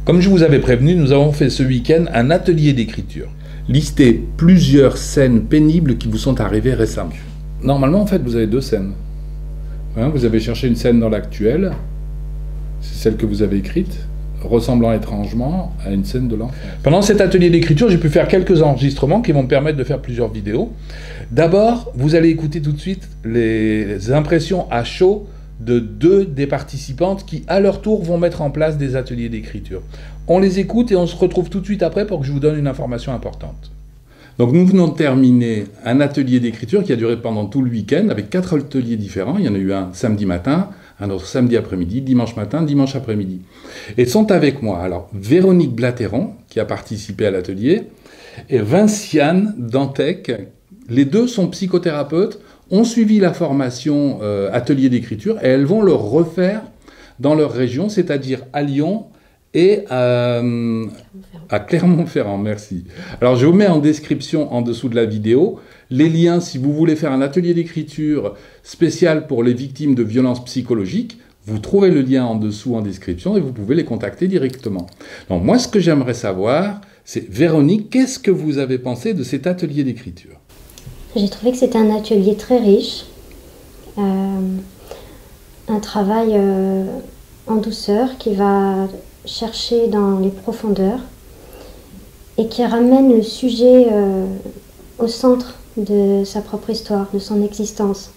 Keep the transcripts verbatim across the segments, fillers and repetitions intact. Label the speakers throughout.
Speaker 1: Comme je vous avais prévenu, nous avons fait ce week-end un atelier d'écriture. Listez plusieurs scènes pénibles qui vous sont arrivées récemment. Normalement, en fait, vous avez deux scènes. Hein, vous avez cherché une scène dans l'actuel, c'est celle que vous avez écrite, ressemblant étrangement à une scène de l'enfant. Pendant cet atelier d'écriture, j'ai pu faire quelques enregistrements qui vont me permettre de faire plusieurs vidéos. D'abord, vous allez écouter tout de suite les impressions à chaud de deux des participantes qui, à leur tour, vont mettre en place des ateliers d'écriture. On les écoute et on se retrouve tout de suite après pour que je vous donne une information importante. Donc nous venons de terminer un atelier d'écriture qui a duré pendant tout le week-end avec quatre ateliers différents. Il y en a eu un samedi matin, un autre samedi après-midi, dimanche matin, dimanche après-midi. Et sont avec moi alors Véronique Blateron qui a participé à l'atelier et Vinciane Dantec. Les deux sont psychothérapeutes, ont suivi la formation euh, atelier d'écriture et elles vont le refaire dans leur région, c'est-à-dire à Lyon et à, à Clermont-Ferrand, merci. Alors je vous mets en description en dessous de la vidéo les liens si vous voulez faire un atelier d'écriture spécial pour les victimes de violences psychologiques. Vous trouvez le lien en dessous en description et vous pouvez les contacter directement. Donc moi ce que j'aimerais savoir, c'est Véronique, qu'est-ce que vous avez pensé de cet atelier d'écriture ?
Speaker 2: J'ai trouvé que c'était un atelier très riche, euh, un travail euh, en douceur qui va chercher dans les profondeurs et qui ramène le sujet euh, au centre de sa propre histoire, de son existence.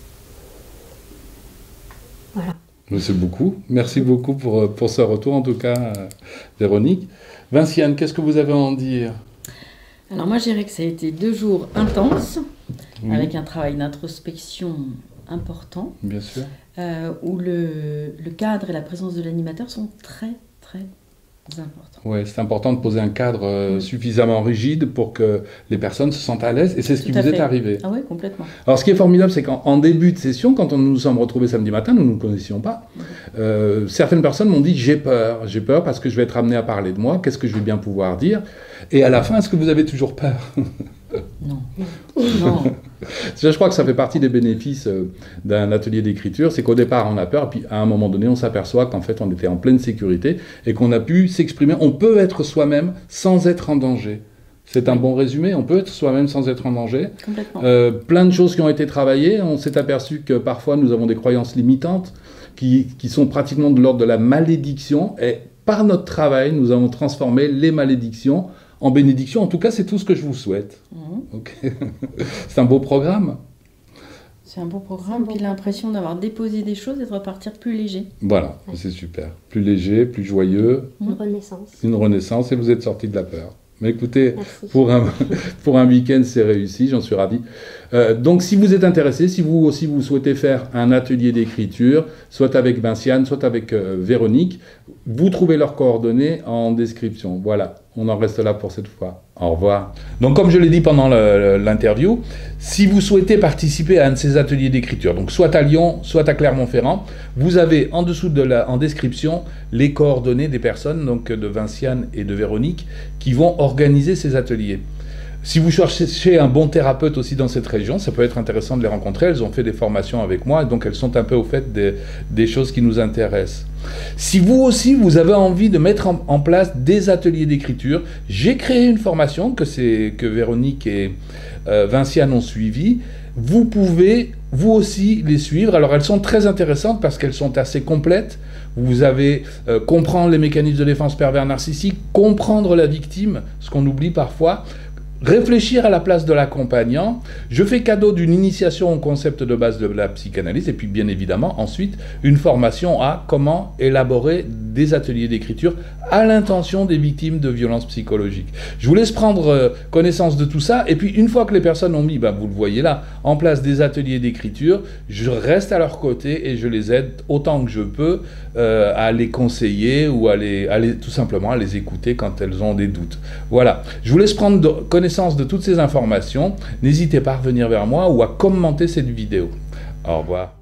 Speaker 2: Voilà.
Speaker 1: C'est beaucoup. Merci beaucoup pour, pour ce retour, en tout cas, euh, Véronique. Vinciane, qu'est-ce que vous avez à en dire ?
Speaker 3: Alors moi, je dirais que ça a été deux jours intenses,
Speaker 1: oui.
Speaker 3: Avec un travail d'introspection important.
Speaker 1: Bien sûr.
Speaker 3: Euh, où le, le cadre et la présence de l'animateur sont très, très importants.
Speaker 1: Oui, c'est important de poser un cadre euh, mmh. suffisamment rigide pour que les personnes se sentent à l'aise, et c'est ce
Speaker 3: Tout
Speaker 1: qui vous
Speaker 3: fait.
Speaker 1: est arrivé.
Speaker 3: Ah oui, complètement.
Speaker 1: Alors, ce qui est formidable, c'est qu'en début de session, quand on nous sommes retrouvés samedi matin, nous ne nous connaissions pas, mmh. euh, certaines personnes m'ont dit « j'ai peur, j'ai peur parce que je vais être amené à parler de moi, qu'est-ce que je vais bien pouvoir dire ?» Et à la fin, est-ce que vous avez toujours peur ?
Speaker 3: Non. non.
Speaker 1: Je crois que ça fait partie des bénéfices d'un atelier d'écriture, c'est qu'au départ on a peur, puis à un moment donné on s'aperçoit qu'en fait on était en pleine sécurité et qu'on a pu s'exprimer. On peut être soi-même sans être en danger. C'est un bon résumé, on peut être soi-même sans être en danger.
Speaker 3: Complètement.
Speaker 1: Euh, plein de choses qui ont été travaillées, on s'est aperçu que parfois nous avons des croyances limitantes qui, qui sont pratiquement de l'ordre de la malédiction, et par notre travail nous avons transformé les malédictions en bénédiction. En tout cas, c'est tout ce que je vous souhaite. Mmh. Okay. C'est un beau programme.
Speaker 3: C'est un beau programme, puis l'impression d'avoir déposé des choses et de repartir plus léger.
Speaker 1: Voilà, ouais. C'est super. Plus léger, plus joyeux.
Speaker 2: Une renaissance.
Speaker 1: Une renaissance, et vous êtes sorti de la peur. Mais écoutez, pour un, pour un week-end, c'est réussi, j'en suis ravi. Euh, donc, si vous êtes intéressé, si vous aussi vous souhaitez faire un atelier d'écriture, soit avec Vinciane, soit avec euh, Véronique, vous trouvez leurs coordonnées en description. Voilà, on en reste là pour cette fois. Au revoir. Donc, comme je l'ai dit pendant l'interview, si vous souhaitez participer à un de ces ateliers d'écriture, donc soit à Lyon, soit à Clermont-Ferrand, vous avez en dessous de la, en description les coordonnées des personnes, donc de Vinciane et de Véronique, qui vont organiser ces ateliers. Si vous cherchez un bon thérapeute aussi dans cette région, ça peut être intéressant de les rencontrer. Elles ont fait des formations avec moi, donc elles sont un peu au fait des, des choses qui nous intéressent. Si vous aussi, vous avez envie de mettre en, en place des ateliers d'écriture, j'ai créé une formation que, que Véronique et euh, Vinciane ont suivie. Vous pouvez, vous aussi, les suivre. Alors, elles sont très intéressantes parce qu'elles sont assez complètes. Vous avez euh, comprendre les mécanismes de défense pervers narcissique, comprendre la victime, ce qu'on oublie parfois, réfléchir à la place de l'accompagnant. Je fais cadeau d'une initiation au concept de base de la psychanalyse et puis bien évidemment ensuite une formation à comment élaborer des ateliers d'écriture à l'intention des victimes de violences psychologiques. Je vous laisse prendre connaissance de tout ça et puis une fois que les personnes ont mis, ben vous le voyez là, en place des ateliers d'écriture, je reste à leur côté et je les aide autant que je peux euh, à les conseiller ou à les, à les, tout simplement à les écouter quand elles ont des doutes. Voilà, je vous laisse prendre de, connaissance de toutes ces informations. N'hésitez pas à revenir vers moi ou à commenter cette vidéo. Au revoir.